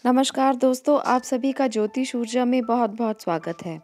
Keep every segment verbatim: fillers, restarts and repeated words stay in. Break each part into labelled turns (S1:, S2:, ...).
S1: नमस्कार दोस्तों, आप सभी का ज्योतिष ऊर्जा में बहुत-बहुत स्वागत है।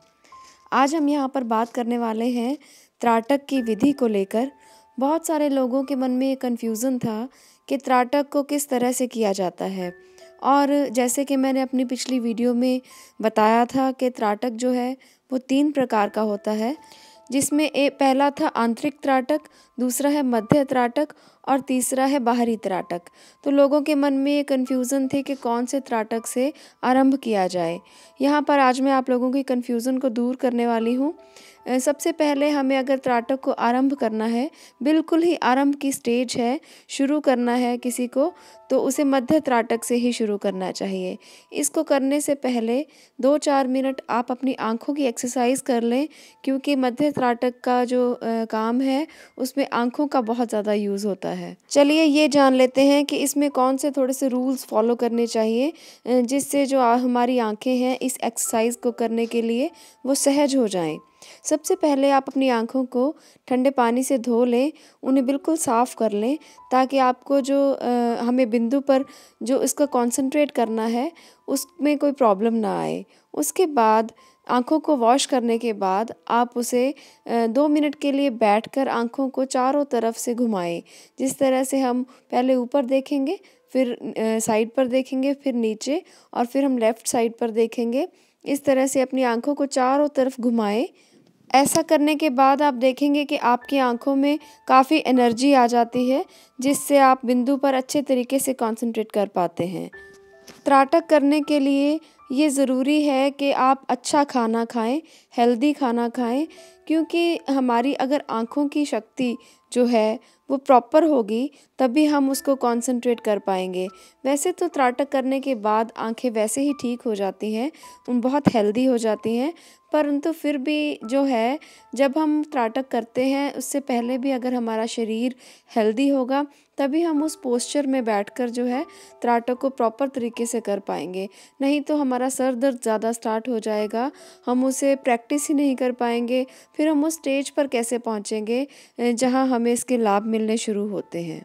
S1: आज हम यहाँ पर बात करने वाले हैं त्राटक की विधि को लेकर। बहुत सारे लोगों के मन में ये कन्फ्यूज़न था कि त्राटक को किस तरह से किया जाता है। और जैसे कि मैंने अपनी पिछली वीडियो में बताया था कि त्राटक जो है वो तीन प्रकार का होता है, जिसमें ए पहला था आंतरिक त्राटक, दूसरा है मध्य त्राटक और तीसरा है बाहरी त्राटक। तो लोगों के मन में ये कन्फ्यूज़न थी कि कौन से त्राटक से आरंभ किया जाए। यहाँ पर आज मैं आप लोगों की कन्फ्यूज़न को दूर करने वाली हूँ। अ, सबसे पहले हमें अगर त्राटक को आरंभ करना है, बिल्कुल ही आरंभ की स्टेज है, शुरू करना है किसी को, तो उसे मध्य त्राटक से ही शुरू करना चाहिए। इसको करने से पहले दो चार मिनट आप अपनी आँखों की एक्सरसाइज़ कर लें, क्योंकि मध्य त्राटक का जो अ, काम है उसमें आँखों का बहुत ज़्यादा यूज़ होता है। चलिए ये जान लेते हैं कि इसमें कौन से थोड़े से रूल्स फॉलो करने चाहिए, अ, जिससे जो आ, हमारी आँखें हैं इस एक्सरसाइज़ को करने के लिए वो सहज हो जाएँ। सबसे पहले आप अपनी आँखों को ठंडे पानी से धो लें, उन्हें बिल्कुल साफ़ कर लें, ताकि आपको जो अ, हमें बिंदु पर जो इसको कॉन्सन्ट्रेट करना है उसमें कोई प्रॉब्लम ना आए। उसके बाद आँखों को वॉश करने के बाद आप उसे अ, दो मिनट के लिए बैठकर आँखों को चारों तरफ से घुमाएँ। जिस तरह से हम पहले ऊपर देखेंगे, फिर अ, साइड पर देखेंगे, फिर नीचे और फिर हम लेफ़्ट साइड पर देखेंगे। इस तरह से अपनी आँखों को चारों तरफ घुमाएँ। ऐसा करने के बाद आप देखेंगे कि आपकी आँखों में काफ़ी एनर्जी आ जाती है, जिससे आप बिंदु पर अच्छे तरीके से कॉन्सन्ट्रेट कर पाते हैं। त्राटक करने के लिए ये ज़रूरी है कि आप अच्छा खाना खाएं, हेल्दी खाना खाएं, क्योंकि हमारी अगर आँखों की शक्ति जो है वो प्रॉपर होगी, तभी हम उसको कॉन्सन्ट्रेट कर पाएंगे। वैसे तो त्राटक करने के बाद आँखें वैसे ही ठीक हो जाती हैं, उन बहुत हेल्दी हो जाती हैं, परंतु फिर भी जो है, जब हम त्राटक करते हैं उससे पहले भी अगर हमारा शरीर हेल्दी होगा, तभी हम उस पोस्चर में बैठकर जो है त्राटक को प्रॉपर तरीके से कर पाएंगे। नहीं तो हमारा सर दर्द ज़्यादा स्टार्ट हो जाएगा, हम उसे प्रैक्टिस ही नहीं कर पाएंगे, फिर हम उस स्टेज पर कैसे पहुंचेंगे अ, जहां हमें इसके लाभ मिलने शुरू होते हैं।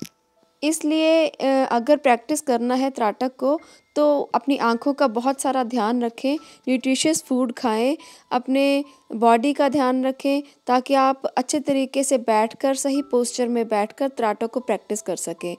S1: इसलिए अ, अगर प्रैक्टिस करना है त्राटक को, तो अपनी आँखों का बहुत सारा ध्यान रखें, न्यूट्रिशियस फूड खाएं, अपने बॉडी का ध्यान रखें, ताकि आप अच्छे तरीके से बैठकर सही पोस्चर में बैठकर त्राटक को प्रैक्टिस कर सकें।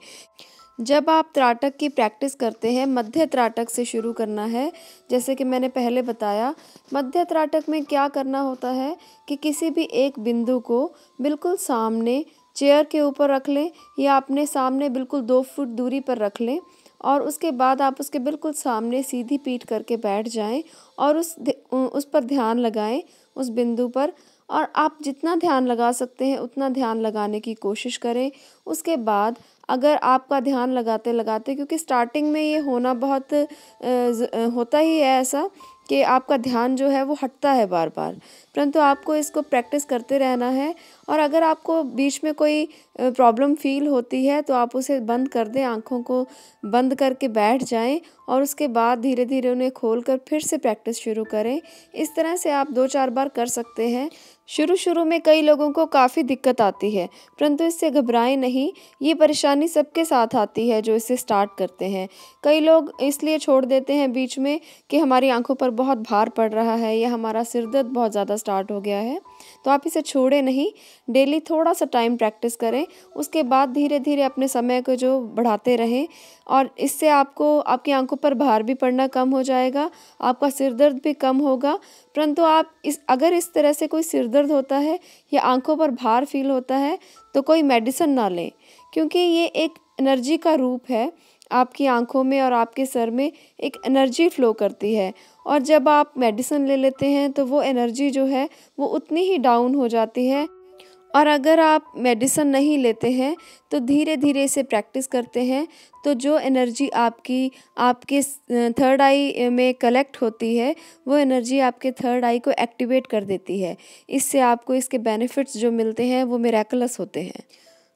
S1: जब आप त्राटक की प्रैक्टिस करते हैं, मध्य त्राटक से शुरू करना है। जैसे कि मैंने पहले बताया, मध्य त्राटक में क्या करना होता है कि किसी भी एक बिंदु को बिल्कुल सामने चेयर के ऊपर रख लें, या अपने सामने बिल्कुल दो फुट दूरी पर रख लें, और उसके बाद आप उसके बिल्कुल सामने सीधी पीठ करके बैठ जाएं और उस उस पर ध्यान लगाएं, उस बिंदु पर। और आप जितना ध्यान लगा सकते हैं उतना ध्यान लगाने की कोशिश करें। उसके बाद अगर आपका ध्यान लगाते लगाते, क्योंकि स्टार्टिंग में ये होना बहुत अ, ज- अ, होता ही है ऐसा कि आपका ध्यान जो है वो हटता है बार बार, परंतु आपको इसको प्रैक्टिस करते रहना है। और अगर आपको बीच में कोई प्रॉब्लम फील होती है तो आप उसे बंद कर दें, आँखों को बंद करके बैठ जाएं, और उसके बाद धीरे धीरे उन्हें खोलकर फिर से प्रैक्टिस शुरू करें। इस तरह से आप दो चार बार कर सकते हैं। शुरू शुरू में कई लोगों को काफ़ी दिक्कत आती है, परंतु इससे घबराएं नहीं। ये परेशानी सबके साथ आती है जो इसे स्टार्ट करते हैं। कई लोग इसलिए छोड़ देते हैं बीच में कि हमारी आंखों पर बहुत भार पड़ रहा है या हमारा सिर दर्द बहुत ज़्यादा स्टार्ट हो गया है। तो आप इसे छोड़ें नहीं, डेली थोड़ा सा टाइम प्रैक्टिस करें। उसके बाद धीरे धीरे अपने समय को जो बढ़ाते रहें, और इससे आपको आपकी आंखों पर भार भी पड़ना कम हो जाएगा, आपका सिर दर्द भी कम होगा। परंतु आप इस अगर इस तरह से कोई सिर दर्द होता है या आंखों पर भार फील होता है, तो कोई मेडिसिन ना लें, क्योंकि ये एक एनर्जी का रूप है। आपकी आंखों में और आपके सर में एक एनर्जी फ्लो करती है, और जब आप मेडिसिन ले लेते हैं तो वो एनर्जी जो है वो उतनी ही डाउन हो जाती है। और अगर आप मेडिसिन नहीं लेते हैं तो धीरे धीरे इसे प्रैक्टिस करते हैं, तो जो एनर्जी आपकी आपके थर्ड आई में कलेक्ट होती है, वो एनर्जी आपके थर्ड आई को एक्टिवेट कर देती है। इससे आपको इसके बेनिफिट्स जो मिलते हैं वो मिरेकलस होते हैं।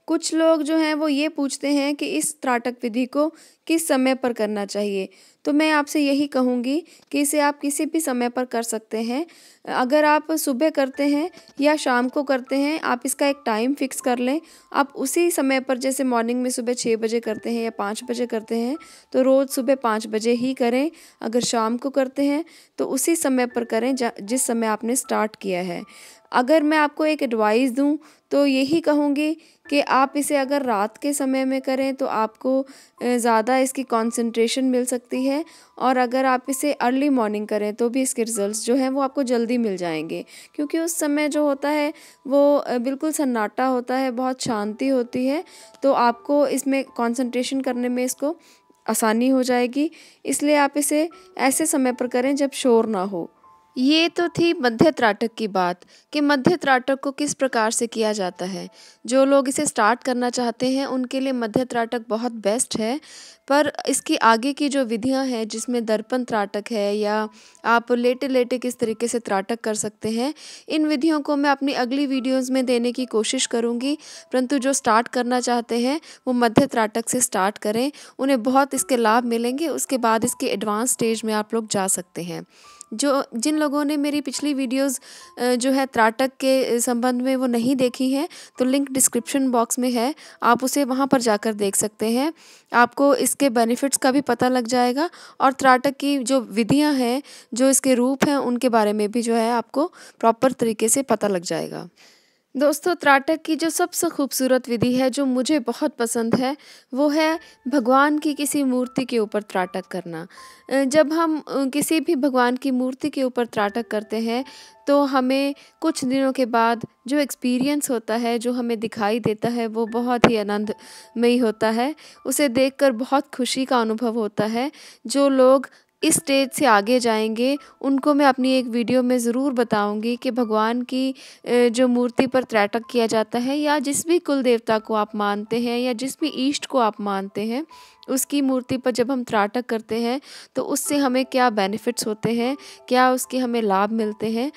S1: कुछ लोग जो हैं वो ये पूछते हैं कि इस त्राटक विधि को किस समय पर करना चाहिए। तो मैं आपसे यही कहूँगी कि इसे आप किसी भी समय पर कर सकते हैं। अगर आप सुबह करते हैं या शाम को करते हैं, आप इसका एक टाइम फ़िक्स कर लें। आप उसी समय पर, जैसे मॉर्निंग में सुबह छह बजे करते हैं या पाँच बजे करते हैं, तो रोज़ सुबह पाँच बजे ही करें। अगर शाम को करते हैं तो उसी समय पर करें ज जिस समय आपने स्टार्ट किया है। अगर मैं आपको एक एडवाइस दूँ तो यही कहूँगी कि आप इसे अगर रात के समय में करें तो आपको अ, ज़्यादा इसकी कंसंट्रेशन मिल सकती है, और अगर आप इसे अर्ली मॉर्निंग करें तो भी इसके रिज़ल्ट्स जो हैं वो आपको जल्दी मिल जाएँगे। क्योंकि उस समय जो होता है वो अ, बिल्कुल सन्नाटा होता है, बहुत शांति होती है, तो आपको इसमें कंसंट्रेशन करने में इसको आसानी हो जाएगी। इसलिए आप इसे ऐसे समय पर करें जब शोर ना हो। ये तो थी मध्य त्राटक की बात कि मध्य त्राटक को किस प्रकार से किया जाता है। जो लोग इसे स्टार्ट करना चाहते हैं उनके लिए मध्य त्राटक बहुत बेस्ट है। पर इसकी आगे की जो विधियां हैं, जिसमें दर्पण त्राटक है या आप लेटे-लेटे किस तरीके से त्राटक कर सकते हैं, इन विधियों को मैं अपनी अगली वीडियोज़ में देने की कोशिश करूँगी। परंतु जो स्टार्ट करना चाहते हैं वो मध्य त्राटक से स्टार्ट करें, उन्हें बहुत इसके लाभ मिलेंगे। उसके बाद इसके एडवांस स्टेज में आप लोग जा सकते हैं। जो जिन लोगों ने मेरी पिछली वीडियोज़ अ, जो है त्राटक के संबंध में वो नहीं देखी हैं, तो लिंक डिस्क्रिप्शन बॉक्स में है, आप उसे वहाँ पर जाकर देख सकते हैं। आपको इसके बेनिफिट्स का भी पता लग जाएगा, और त्राटक की जो विधियाँ हैं, जो इसके रूप हैं, उनके बारे में भी जो है आपको प्रॉपर तरीके से पता लग जाएगा। दोस्तों, त्राटक की जो सबसे खूबसूरत विधि है, जो मुझे बहुत पसंद है, वो है भगवान की किसी मूर्ति के ऊपर त्राटक करना। अ, जब हम अ, किसी भी भगवान की मूर्ति के ऊपर त्राटक करते हैं तो हमें कुछ दिनों के बाद जो एक्सपीरियंस होता है, जो हमें दिखाई देता है, वो बहुत ही आनंदमयी होता है। उसे देखकर बहुत खुशी का अनुभव होता है। जो लोग इस स्टेज से आगे जाएँगे, उनको मैं अपनी एक वीडियो में ज़रूर बताऊँगी कि भगवान की अ, जो मूर्ति पर त्राटक किया जाता है, या जिस भी कुल देवता को आप मानते हैं या जिस भी ईष्ट को आप मानते हैं, उसकी मूर्ति पर जब हम त्राटक करते हैं तो उससे हमें क्या बेनिफिट्स होते हैं, क्या उसके हमें लाभ मिलते हैं।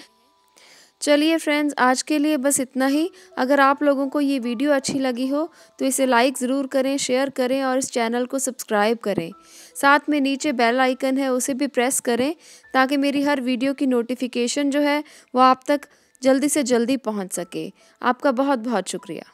S1: चलिए फ्रेंड्स, आज के लिए बस इतना ही। अगर आप लोगों को ये वीडियो अच्छी लगी हो तो इसे लाइक ज़रूर करें, शेयर करें और इस चैनल को सब्सक्राइब करें। साथ में नीचे बेल आइकन है, उसे भी प्रेस करें, ताकि मेरी हर वीडियो की नोटिफिकेशन जो है वो आप तक जल्दी से जल्दी पहुंच सके। आपका बहुत बहुत शुक्रिया।